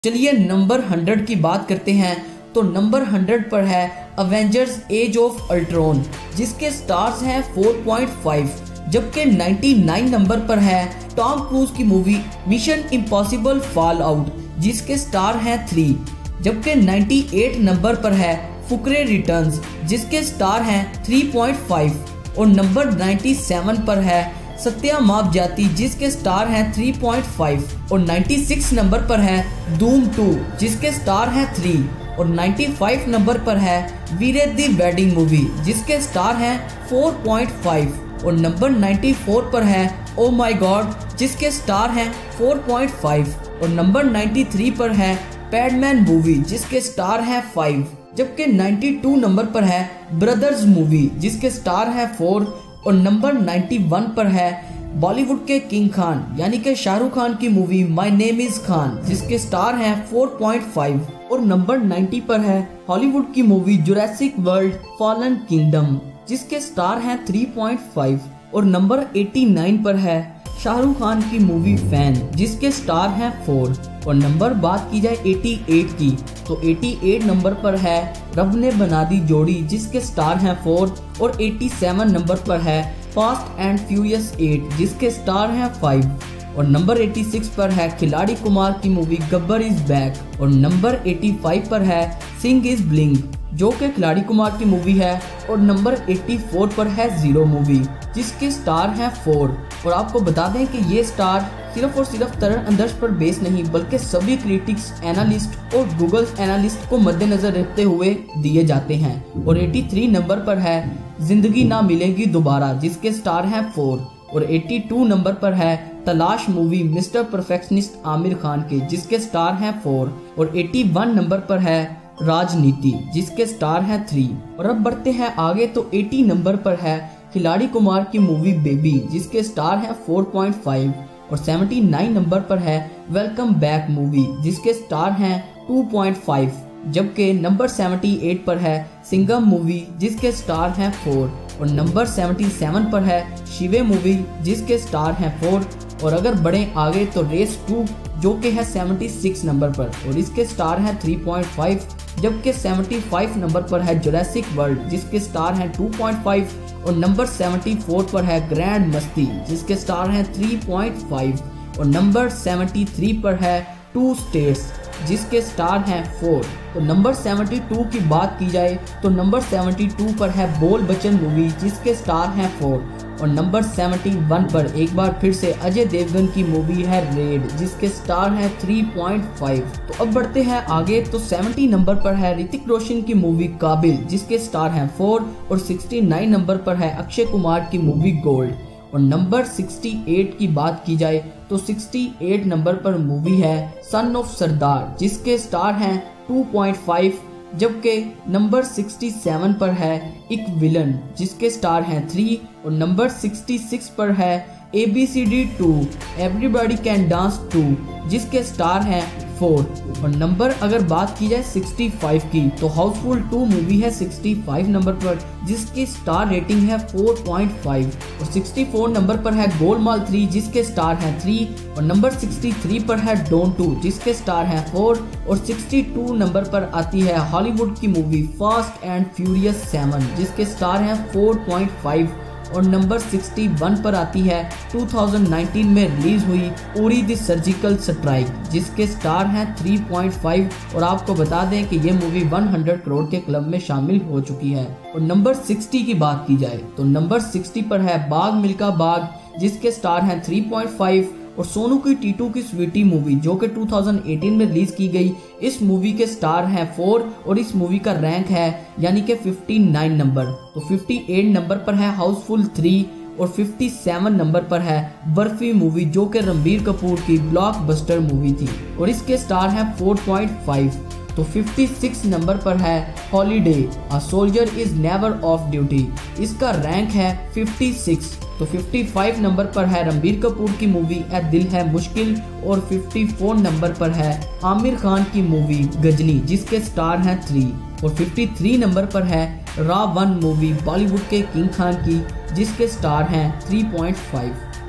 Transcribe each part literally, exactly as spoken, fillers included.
चलिए number hundred की बात करते हैं। तो नंबर हंड्रेड पर है अवेंजर्स एज ऑफ अल्ट्रॉन, जिसके स्टार्स हैं फोर पॉइंट फाइव। जबकि निन्यानवे नंबर पर है टॉम क्रूज की movie Mission Impossible Fallout, जिसके स्टार हैं थ्री। जबकि अट्ठानवे नंबर पर है फुकरे रिटर्न्स, जिसके स्टार हैं थ्री पॉइंट फाइव। और नंबर सत्तानवे पर है सत्या माप जाती, जिसके स्टार हैं थ्री पॉइंट फाइव। और छियानवे नंबर पर है धूम टू, जिसके स्टार हैं थ्री। और पचानवे नंबर पर है वीरे दी वेडिंग मूवी, जिसके स्टार हैं फोर पॉइंट फाइव। और नंबर चौरानवे पर है ओ माय गॉड, जिसके स्टार हैं फोर पॉइंट फाइव। और नंबर तिरानवे पर है पैडमैन मूवी, जिसके स्टार हैं फाइव। जबकि बानवे नंबर पर है ब्रदर्स मूवी, जिसके स्टार हैं फोर। और नंबर इक्यानवे पर है बॉलीवुड के किंग खान यानी कि शाहरुख खान की movie My Name Is Khan, जिसके स्टार हैं फोर पॉइंट फाइव। और नंबर नब्बे पर है हॉलीवुड की movie Jurassic World Fallen Kingdom, जिसके स्टार हैं थ्री पॉइंट फाइव। और नंबर नवासी पर है शाहरुख खान की मूवी फैन, जिसके स्टार हैं फोर। और नंबर बात की जाए अठासी की, तो अठासी नंबर पर है रब ने बना दी जोड़ी, जिसके स्टार हैं फोर। और सत्तासी नंबर पर है फास्ट एंड फ्यूरियस एट, जिसके स्टार हैं फाइव। और नंबर छियासी पर है खिलाड़ी कुमार की मूवी गब्बर इज बैक। और नंबर पचासी पर है सिंग इज ब्लिंग, जो कि खिलाड़ी कुमार की मूवी है। और नंबर चौरासी पर है जीरो मूवी, जिसके स्टार हैं फोर। और आपको बता दें कि ये स्टार सिर्फ और सिर्फ तरन अंदर्श पर बेस नहीं, बल्कि सभी क्रिटिक्स, एनालिस्ट और गूगल एनालिस्ट को मद्देनजर रखते हुए दिए जाते हैं। और तिरासी नंबर पर है जिंदगी ना मिलेगी दोबारा, जिसके स्टार हैं फोर। और बयासी नंबर पर है Talaash movie mister perfectionist Aamir Khan के, जिसके स्टार हैं फोर। और इक्यासी नंबर पर है राजनीति, जिसके स्टार हैं थ्री। और अब बढ़ते हैं आगे, तो अस्सी नंबर पर है खिलाड़ी कुमार की मूवी बेबी, जिसके स्टार हैं फोर पॉइंट फाइव। और उन्यासी नंबर पर है वेलकम बैक मूवी, जिसके स्टार हैं टू पॉइंट फाइव। जबकि नंबर अठहत्तर पर है सिंघम मूवी, जिसके स्टार हैं फोर। और नंबर सतहत्तर पर है शिवे मूवी, जिसके स्टार हैं फोर। और अगर बढ़े आगे तो रेस टू, जो कि है छिहत्तर नंबर पर, और इसके स्टार हैं थ्री पॉइंट फाइव। जबकि पचहत्तर नंबर पर है जुरासिक वर्ल्ड, जिसके स्टार हैं टू पॉइंट फाइव। और नंबर चौहत्तर पर है ग्रैंड मस्ती, जिसके स्टार हैं थ्री पॉइंट फाइव। और नंबर तिहत्तर पर है टू स्टेट्स, जिसके स्टार हैं फोर। तो नंबर बहत्तर की बात की जाए तो नंबर बहत्तर पर है बोल बच्चन मूवी, जिसके स्टार हैं फोर। और नंबर इकहत्तर पर एक बार फिर से अजय देवगन की मूवी है रेड, जिसके स्टार हैं थ्री पॉइंट फाइव। तो अब बढ़ते हैं आगे, तो सत्तर नंबर पर है ऋतिक रोशन की मूवी काबिल, जिसके स्टार हैं फोर। और उनहत्तर नंबर पर है अक्षय कुमार की मूवी गोल्ड। और नंबर अड़सठ की बात की जाए तो अड़सठ नंबर पर मूवी है सन ऑफ सरदार, जिसके स्टार हैं टू पॉइंट फाइव। जबकि नंबर सड़सठ पर है एक विलन, जिसके स्टार हैं थ्री। और नंबर छियासठ पर है A B C D two everybody can dance two, जिसके स्टार हैं फोर। और नंबर अगर बात की जाए पैंसठ की, तो हाउसफुल टू मूवी है पैंसठ नंबर पर, जिसकी स्टार रेटिंग है फोर पॉइंट फाइव। और चौंसठ नंबर पर है गोलमाल थ्री, जिसके स्टार हैं थ्री। और नंबर तिरसठ पर है डॉन टू, जिसके स्टार हैं फोर। और बासठ नंबर पर आती है हॉलीवुड की movie Fast and Furious Seven, जिसके स्टार हैं फोर पॉइंट फाइव। और नंबर इकसठ पर आती है टू थाउजेंड नाइनटीन में रिलीज हुई उरी द सर्जिकल स्ट्राइक, जिसके स्टार हैं थ्री पॉइंट फाइव। और आपको बता दें कि ये मूवी सौ करोड़ के क्लब में शामिल हो चुकी है। और नंबर साठ की बात की जाए तो नंबर साठ पर है बाग मिल्खा बाग, जिसके स्टार हैं थ्री पॉइंट फाइव। और सोनू की टीटू की स्वीटी मूवी, जो कि टू थाउजेंड एटीन में रिलीज की गई, इस मूवी के स्टार हैं फोर। और इस मूवी का रैंक है यानी कि उनसठ नंबर। तो अट्ठावन नंबर पर है हाउसफुल थ्री। और सत्तावन नंबर पर है बर्फी मूवी, जो कि रणबीर कपूर की ब्लॉकबस्टर मूवी थी, और इसके स्टार हैं फोर पॉइंट फाइव। तो छप्पन नंबर पर है Holiday a soldier is never off duty, इसका रैंक है छप्पन। तो पचपन नंबर पर है रणबीर कपूर की मूवी ए दिल है मुश्किल। और चौवन नंबर पर है आमिर खान की मूवी गजनी, जिसके स्टार हैं थ्री। और तिरेपन नंबर पर है रॉ वन मूवी बॉलीवुड के किंग खान की, जिसके स्टार हैं थ्री पॉइंट फाइव।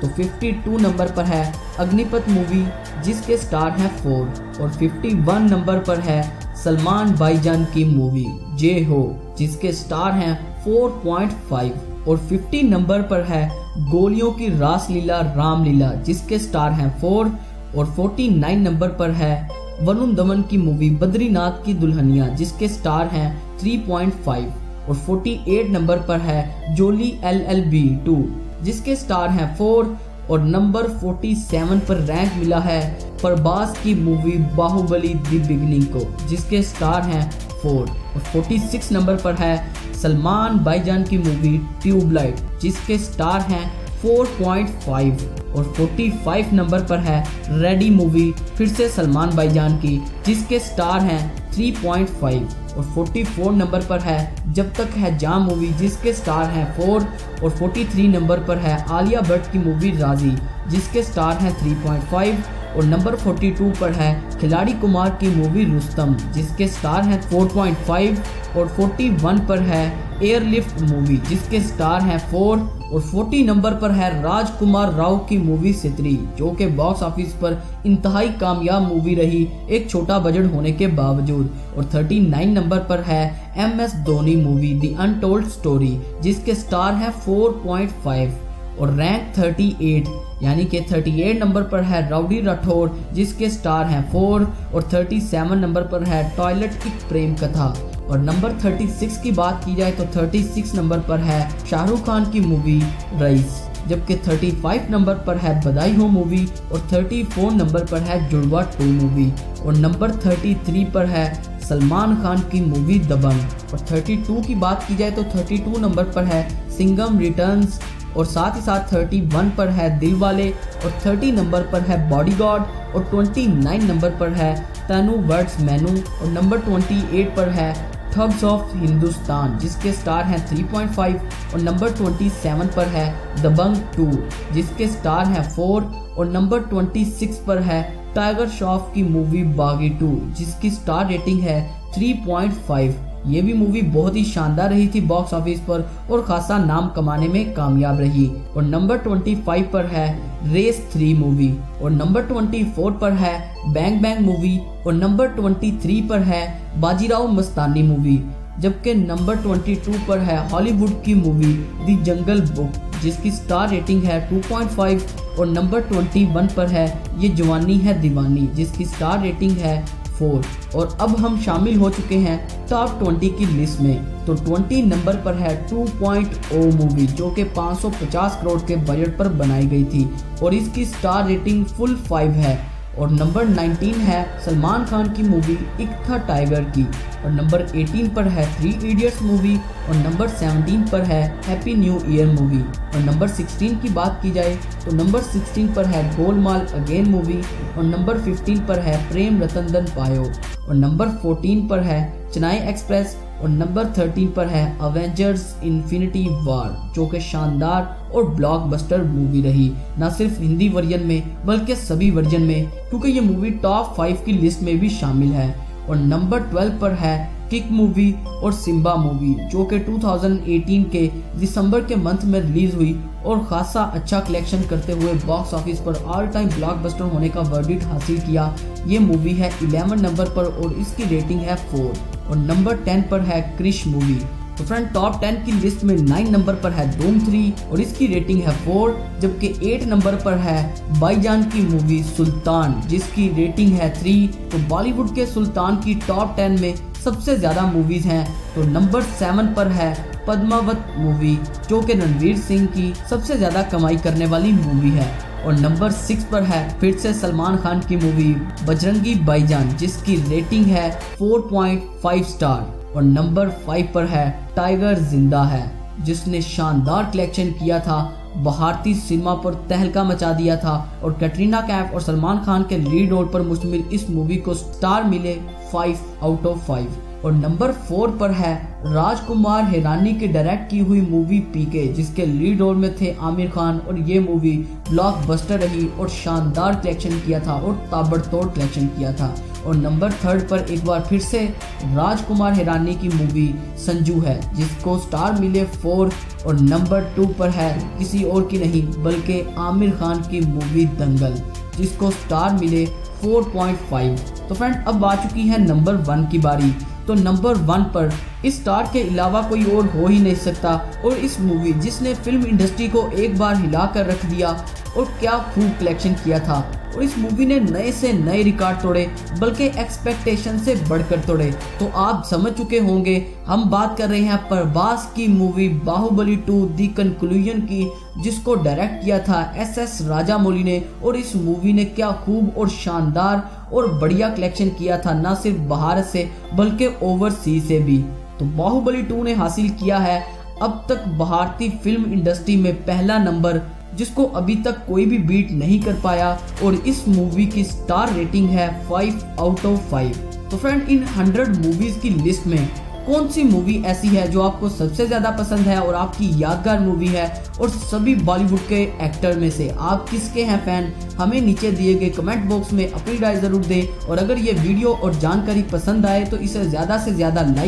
तो बावन नंबर पर है अग्निपथ मूवी जिसके स्टार हैं फोर। और इक्यावन नंबर पर है सलमान भाईजान की मूवी जे हो जिसके स्टार हैं चार पॉइंट पाँच। और पचास नंबर पर है गोलियों की रासलीला रामलीला जिसके स्टार हैं फोर। और उनचास नंबर पर है वरुण धवन की मूवी बद्रीनाथ की दुल्हनिया जिसके स्टार हैं तीन पॉइंट पाँच। और अड़तालीस नंबर पर है Jolly L L B two जिसके स्टार हैं फोर। और नंबर सैंतालीस पर रैंक मिला है प्रभास की मूवी बाहुबली दी बिगनिंग को जिसके स्टार हैं फोर। और छियालीस नंबर पर है सलमान भाईजान की मूवी ट्यूबलाइट जिसके स्टार हैं चार पॉइंट पाँच। और पैंतालीस नंबर पर है रेडी मूवी फिर से सलमान भाईजान की जिसके स्टार हैं तीन पॉइंट पाँच। और चौवालीस नंबर पर है जब तक है जाम मूवी जिसके स्टार हैं फोर। और तैंतालीस नंबर पर है आलिया भट्ट की मूवी राजी जिसके स्टार हैं तीन पॉइंट पाँच। और नंबर बयालीस पर है खिलाड़ी कुमार की मूवी रुस्तम जिसके स्टार हैं चार पॉइंट पाँच। और इकतालीस पर है एयरलिफ्ट मूवी जिसके स्टार हैं फोर। और चालीस नंबर पर है राजकुमार राव की मूवी सितरी जो कि बॉक्स ऑफिस पर इंतहाई कामयाब मूवी रही एक छोटा बजट होने के बावजूद। और उनतालीस नंबर पर है M S Dhoni movie the untold story जिसके स्टार हैं चार पॉइंट पाँच। और रैंक अड़तीस यानी कि अड़तीस नंबर पर है राउडी राठौर जिसके स्टार हैं फोर। और सैंतीस नंबर पर है टॉयलेट एक प्रेम कथा। और नंबर छत्तीस की बात की जाए तो छत्तीस नंबर पर है शाहरुख खान की मूवी रईस जबकि पैंतीस नंबर पर है बधाई हो मूवी। और चौंतीस नंबर पर है जुड़वा टू मूवी। और नंबर तैंतीस पर है सलमान खान की मूवी दबंग। और बत्तीस की बात की जाए तो बत्तीस नंबर पर है सिंघम रिटर्न्स। और साथ ही साथ इकतीस पर है दिलवाले। और तीस नंबर पर है बॉडीगार्ड। और उनतीस नंबर पर है तनु वर्ड्स मेनू। और नंबर अट्ठाईस पर है थग्स ऑफ हिंदुस्तान जिसके स्टार हैं तीन पॉइंट पाँच। और नंबर सत्ताईस पर है दबंग टू जिसके स्टार हैं फोर। और नंबर छब्बीस पर है टाइगर श्रॉफ की मूवी बागी टू जिसकी स्टार रेटिंग है तीन पॉइंट पाँच। ये भी मूवी बहुत ही शानदार रही थी बॉक्स ऑफिस पर और खासा नाम कमाने में कामयाब रही। और नंबर पच्चीस पर है रेस थ्री मूवी। और नंबर चौबीस पर है बैंग बैंग मूवी। और नंबर तेईस पर है बाजीराव मस्तानी मूवी जबकि नंबर बाईस पर है हॉलीवुड की मूवी द जंगल बुक जिसकी स्टार रेटिंग है दो पॉइंट पाँच। और नंबर इक्कीस पर है ये जवानी है दीवानी जिसकी स्टार रेटिंग है फोर। और अब हम शामिल हो चुके हैं टॉप बीस की लिस्ट में। तो बीस नंबर पर है टू पॉइंट ओ मूवी जो कि पाँच सौ पचास करोड़ के बजट पर बनाई गई थी और इसकी स्टार रेटिंग फुल फाइव है। और नंबर उन्नीस है सलमान खान की मूवी एक था टाइगर की। और नंबर अठारह पर है थ्री इडियट्स मूवी। और नंबर सत्रह पर है हैप्पी न्यू ईयर मूवी। और नंबर सोलह की बात की जाए तो नंबर सोलह पर है गोलमाल अगेन मूवी। और नंबर पंद्रह पर है प्रेम रतन धन पायो। और नंबर चौदह पर है चेन्नई एक्सप्रेस। और नंबर तेरह पर है अवेंजर्स इन्फिनिटी वॉर जो कि शानदार और ब्लॉकबस्टर मूवी रही न सिर्फ हिंदी वर्जन में बल्कि सभी वर्जन में क्योंकि ये मूवी टॉप फाइव की लिस्ट में भी शामिल है। और नंबर बारह पर है किक मूवी और सिम्बा मूवी जो कि दो हज़ार अठारह के दिसंबर के मंथ में रिलीज हुई और खासा अच्छा कलेक्शन करते हुए बॉक्स ऑफिस पर ऑल टाइम ब्लॉकबस्टर होने का वर्डिक्ट हासिल किया। ये मूवी है ग्यारह नंबर पर और इसकी रेटिंग है फोर। और नंबर दस पर है क्रिश मूवी। तो फ्रेंड टॉप टेन की लिस्ट में नाइन नंबर पर है धूम थ्री और इसकी रेटिंग है फोर। जबकि एट नंबर पर है भाईजान की मूवी सुल्तान जिसकी रेटिंग है थ्री। तो बॉलीवुड के सुल्तान की टॉप टेन में सबसे ज्यादा मूवीज हैं। तो नंबर सेवन पर है पद्मावत मूवी जो कि रणवीर सिंह की सबसे ज्यादा कमाई करने वाली मूवी है। और नंबर सिक्स पर है फिर से सलमान खान की मूवी बजरंगी भाईजान जिसकी रेटिंग है फोर पॉइंट फाइव स्टार। और नंबर फाइव पर है टाइगर जिंदा है जिसने शानदार कलेक्शन किया था, भारतीय सिनेमा पर तहलका मचा दिया था। और कैटरीना कैफ और सलमान खान के लीड रोल पर मुश्तमिल इस मूवी को स्टार मिले फाइव आउट ऑफ फाइव। और नंबर फोर पर है राजकुमार हिरानी की डायरेक्ट की हुई मूवी पीके जिसके लीड रोल में थे आमिर खान। और ये मूवी ब्लॉकबस्टर रही और शानदार कलेक्शन किया था और ताबड़तोड़ कलेक्शन किया था। और नंबर थर्ड पर एक बार फिर से राजकुमार हिरानी की मूवी संजू है, जिसको स्टार मिले फोर। और नंबर टू पर है किसी और की नहीं बल्कि आमिर खान की मूवी दंगल, जिसको स्टार मिले फोर पॉइंट फाइव। तो फ्रेंड अब आ चुकी है नंबर वन की बारी। तो नंबर वन पर इस स्टार के अलावा कोई और हो ही नहीं सकता, और इस मूवी जिसने फिल्म इंडस्ट्री को एक बार हिला कर रख दिया और क्या खूब कलेक्शन किया था, और इस मूवी ने नए से नए रिकॉर्ड तोड़े, बल्कि एक्सपेक्टेशन से बढ़कर तोड़े। तो आप समझ चुके होंगे हम बात कर रहे हैं प्रभास की movie Baahubali two the conclusion की, जिसको डायरेक्ट किया था एस एस राजामौली ने। और इस मूवी ने क्या खूब और शानदार और बढ़िया कलेक्शन किया था, ना सिर्फ भारत से बल्कि ओवरसीज से भी। तो बाहुबली टू ने हासिल किया है अब तक भारतीय फिल्म इंडस्ट्री में पहला नंबर, जिसको अभी तक कोई भी बीट नहीं कर पाया। और इस मूवी की स्टार रेटिंग है फाइव आउट ऑफ फाइव। तो फ्रेंड इन हंड्रेड मूवीज की लिस्ट में कौन सी मूवी ऐसी है जो आपको सबसे ज्यादा पसंद है और आपकी यादगार मूवी है, और सभी बॉलीवुड के एक्टर में से आप किसके हैं फैन, हमें नीचे दिए गए कमेंट बॉक्स में अपनी राय जरूर दें। और अगर ये वीडियो और जानकारी पसंद आए तो इसे ज्यादा से ज्यादा लाइक